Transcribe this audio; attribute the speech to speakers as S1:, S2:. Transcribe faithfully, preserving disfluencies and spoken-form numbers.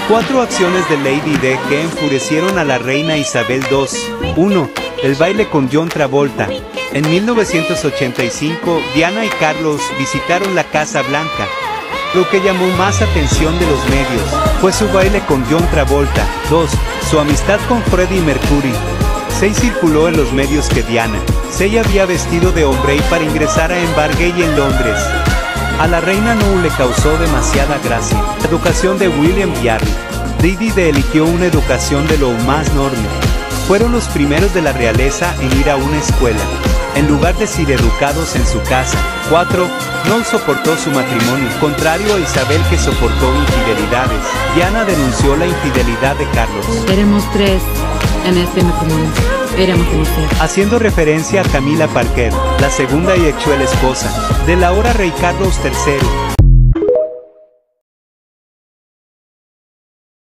S1: Cuatro acciones de Lady Di que enfurecieron a la reina Isabel dos. uno. El baile con John Travolta. En mil novecientos ochenta y cinco, Diana y Carlos visitaron la Casa Blanca. Lo que llamó más atención de los medios fue su baile con John Travolta. dos. Su amistad con Freddie Mercury. Se circuló en los medios que Diana se había vestido de hombre para ingresar a Embargate en Londres. A la reina no le causó demasiada gracia. La educación de William y Harry. Lady Di eligió una educación de lo más normal. Fueron los primeros de la realeza en ir a una escuela, en lugar de ser educados en su casa. cuatro. No soportó su matrimonio, contrario a Isabel que soportó infidelidades. Diana denunció la infidelidad de Carlos.
S2: Éramos tres en este matrimonio. Éramos mujer.
S1: Haciendo referencia a Camila Parker, la segunda y actual esposa del ahora rey Carlos tercero.